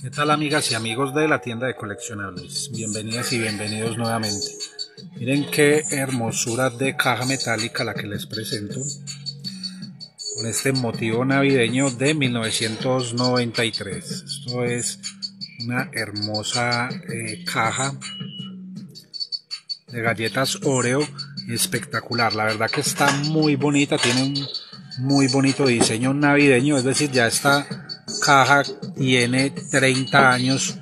¿Qué tal, amigas y amigos de la tienda de coleccionables? Bienvenidas y bienvenidos nuevamente. Miren qué hermosura de caja metálica la que les presento, con este motivo navideño de 1993. Esto es una hermosa caja de galletas Oreo, espectacular. La verdad que está muy bonita, tiene un muy bonito diseño navideño, es decir, ya esta caja tiene 30 años.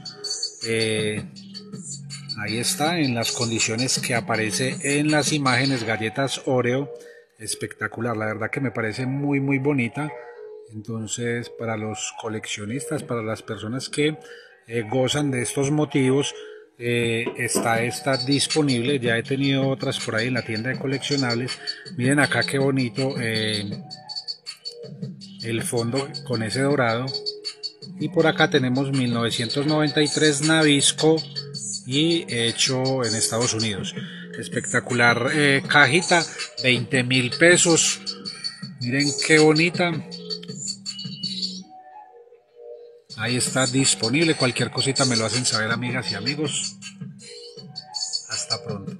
Ahí está, en las condiciones que aparece en las imágenes, galletas Oreo, espectacular. La verdad que me parece muy bonita. Entonces, para los coleccionistas, para las personas que gozan de estos motivos, está disponible. Ya he tenido otras por ahí en la tienda de coleccionables. Miren acá qué bonito el fondo con ese dorado. Y por acá tenemos 1993 Nabisco y hecho en Estados Unidos. Espectacular cajita, 20.000 pesos. Miren qué bonita. Ahí está disponible. Cualquier cosita me lo hacen saber, amigas y amigos. Hasta pronto.